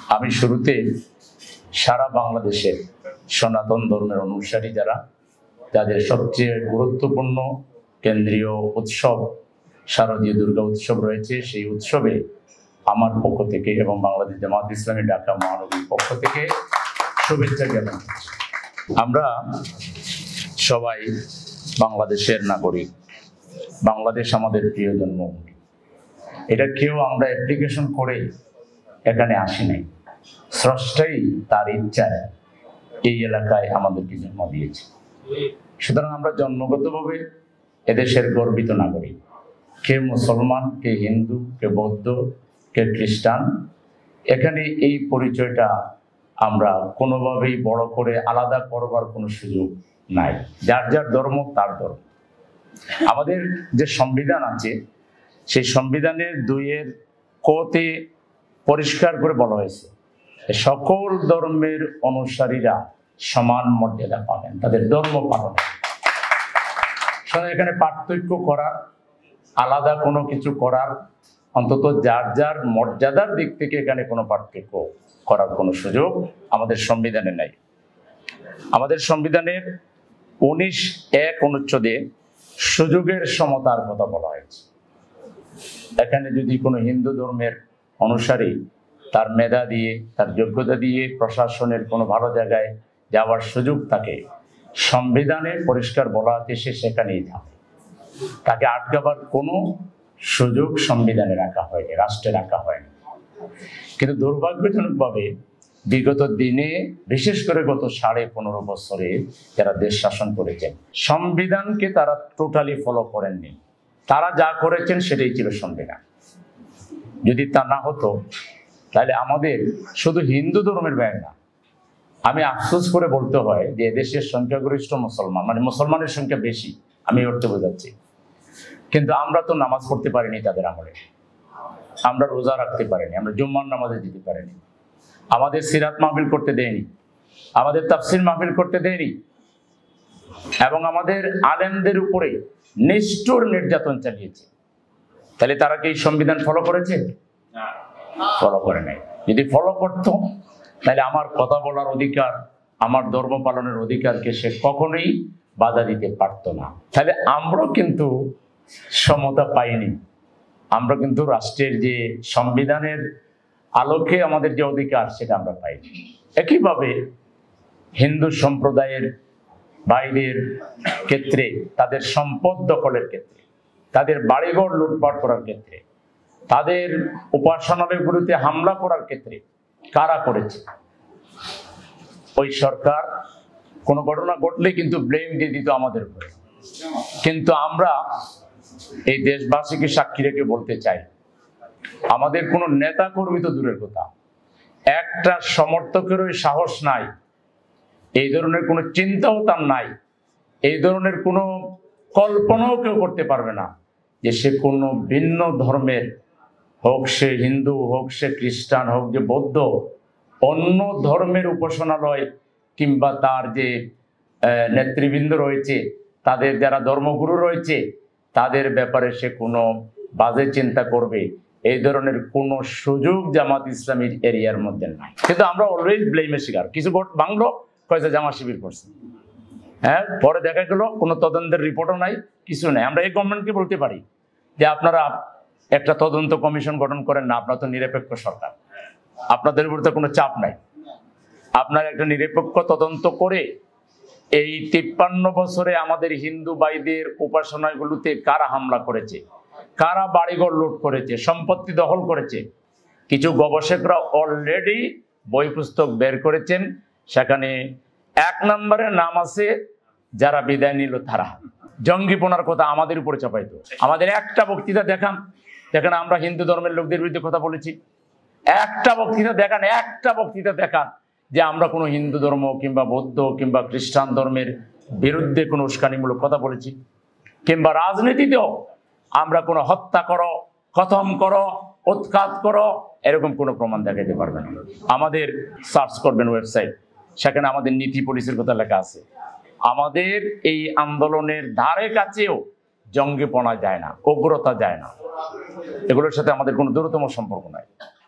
আমি শুরুতে সারা বাংলাদেশের সনাতন ধর্মের অনুসারী যারা তাদের সবচেয়ে গুরুত্বপূর্ণ কেন্দ্রীয় উৎসব শারদীয় দুর্গা উৎসব রয়েছে, সেই উৎসবে আমার পক্ষ থেকে এবং বাংলাদেশ জামাত ইসলামী ঢাকা মহানগরীর পক্ষ থেকে শুভেচ্ছা জ্ঞাপন করছি। আমরা সবাই বাংলাদেশের নাগরিক, বাংলাদেশ আমাদের প্রিয় জন্মভূমি। এটা কেউ আমরা অ্যাপ্লিকেশন করে এখানে আসি নাই, স্রষ্টাই তার ইচ্ছায় এই এলাকায় আমাদেরকে জন্ম দিয়েছে। সুতরাং আমরা জন্মগতভাবে এদেশের গর্বিত নাগরিক। কে মুসলমান, কে হিন্দু, কে বৌদ্ধ, কে খ্রিস্টান, এখানে এই পরিচয়টা আমরা কোনোভাবেই বড় করে আলাদা করবার কোনো সুযোগ নাই। যার যার ধর্ম তার ধর্ম। আমাদের যে সংবিধান আছে সেই সংবিধানের 2-এর কতে পরিষ্কার করে বলা হয়েছে সকল ধর্মের অনুসারীরা সমান মর্যাদা পাবেন তাদের ধর্ম পালনে। এখানে পার্থক্য করার, আলাদা কোনো কিছু করার, অন্তত যার যার মর্যাদার দিক থেকে এখানে কোনো পার্থক্য করার কোনো সুযোগ আমাদের সংবিধানে নাই। আমাদের সংবিধানের 19(1) অনুচ্ছেদে সুযোগের সমতার কথা বলা হয়েছে। এখানে যদি কোনো হিন্দু ধর্মের অনুসারী তার মেধা দিয়ে, তার যোগ্যতা দিয়ে প্রশাসনের কোনো ভালো জায়গায় যাওয়ার সুযোগ থাকে, সংবিধানে পরিষ্কার বলা আছে সে সেখানেই যাবে। তাকে আটকাবার কোনো সুযোগ সংবিধানে রাখা হয়নি, রাষ্ট্রে রাখা হয়নি। কিন্তু দুর্ভাগ্যজনকভাবে বিগত দিনে, বিশেষ করে গত 15.5 বছরে যারা দেশ শাসন করেছেন, সংবিধানকে তারা টোটালি ফলো করেননি। তারা যা করেছেন সেটাই ছিল সংবিধান। যদি তা না হতো তাহলে আমাদের শুধু হিন্দু ধর্মের ব্যাপার না, আমি আফসোস করে বলতে হয় যে এদেশের সংখ্যাগরিষ্ঠ মুসলমান, মানে মুসলমানের সংখ্যা বেশি, আমি অর্থে বোঝাচ্ছি, কিন্তু আমরা তো নামাজ পড়তে পারিনি তাদের আমলে, আমরা রোজা রাখতে পারিনি, আমরা জুম্মার নামাজে যেতে পারিনি, আমাদের সিরাত মাহফিল করতে দেয়নি, আমাদের তাফসির মাহফিল করতে দেয়নি, এবং আমাদের আলেমদের উপরে নিষ্ঠুর নির্যাতন চালিয়েছে। তাহলে তারা কি সংবিধান ফলো করেছে? ফলো করে নাই। যদি ফলো করত তাহলে আমার কথা বলার অধিকার, আমার ধর্ম পালনের অধিকারকে সে কখনোই বাধা দিতে পারত না। তাহলে আমরা কিন্তু সমতা পাইনি, আমরা কিন্তু রাষ্ট্রের যে সংবিধানের আলোকে আমাদের যে অধিকার সেটা আমরা পাইনি। একইভাবে হিন্দু সম্প্রদায়ের বাইরের ক্ষেত্রে, তাদের সম্পদ দখলের ক্ষেত্রে, তাদের বাড়িঘর লুটপাট করার ক্ষেত্রে, তাদের উপাসনালয়গুলিতে হামলা করার ক্ষেত্রে কারা করেছে? ওই সরকার কোনো ঘটনা ঘটলে কিন্তু ব্লেম দিয়ে দিত আমাদের উপরে। কিন্তু আমরা এই দেশবাসীকে সাক্ষী রেখে বলতে চাই, আমাদের কোনো নেতা কর্মী তো দূরের কথা, একটা সমর্থকেরও সাহস নাই, এই ধরনের কোনো চিন্তাও তার নাই, এই ধরনের কোনো কল্পনাও কেউ করতে পারবে না যে সে কোনো ভিন্ন ধর্মের, হোক সে হিন্দু, হোক সে খ্রিস্টান, হোক যে বৌদ্ধ, অন্য ধর্মের উপাসনালয় কিংবা তার যে নেতৃবৃন্দ রয়েছে, তাদের যারা ধর্মগুরু রয়েছে, তাদের ব্যাপারে সে কোনো বাজে চিন্তা করবে, এই ধরনের কোনো সুযোগ জামাত ইসলামীর এরিয়ার মধ্যে নাই। কিন্তু আমরা অলওয়েজ ব্লেমের শিকার। কিছু ভোট ভাঙলো, কয়েছে জামাত শিবির করছে, হ্যাঁ, পরে দেখা গেল কোনো তদন্তের রিপোর্টও নাই, কিছু নাই। আমরা এই গভর্নমেন্টকে বলতে পারি যে আপনারা একটা তদন্ত কমিশন গঠন করেন না, আপনারা তো নিরপেক্ষ সরকার, আপনাদের উপর তো কোনো চাপ নাই, আপনারা একটা নিরপেক্ষ তদন্ত করে এই 53 বছরে আমাদের হিন্দু ভাইদের উপাসনাগুলোতে কারা হামলা করেছে, কারা বাড়িঘর লুট করেছে, সম্পত্তি দখল করেছে। কিছু গবেষকরা অলরেডি বই পুস্তক বের করেছেন, সেখানে 1 নম্বরের নাম আছে যারা বিদায় নিল তারা। জঙ্গিপনার কথা আমাদের উপরে চাপাইতো। আমাদের একটা বক্তৃতা দেখান যেখানে আমরা হিন্দু ধর্মের লোকদের বিরুদ্ধে কথা বলেছি, একটা বক্তৃতা দেখান, একটা বক্তৃতা দেখান যে আমরা কোনো হিন্দু ধর্ম কিংবা বৌদ্ধ কিংবা খ্রিস্টান ধর্মের বিরুদ্ধে কোনো উস্কানিমূলক কথা বলেছি, কিংবা রাজনীতিতেও আমরা কোনো হত্যা করো, খতম করো, উৎখাত করো, এরকম কোনো প্রমাণ দেখাতে পারবেন না। আমাদের সার্চ করবেন ওয়েবসাইট, সেখানে আমাদের নীতি পলিসির কথা লেখা আছে। আমাদের এই আন্দোলনের ধারে কাছেও জঙ্গিপনা যায় না, উগ্রতা যায় না, এগুলোর সাথে আমাদের কোনো দূরতম সম্পর্ক নাই।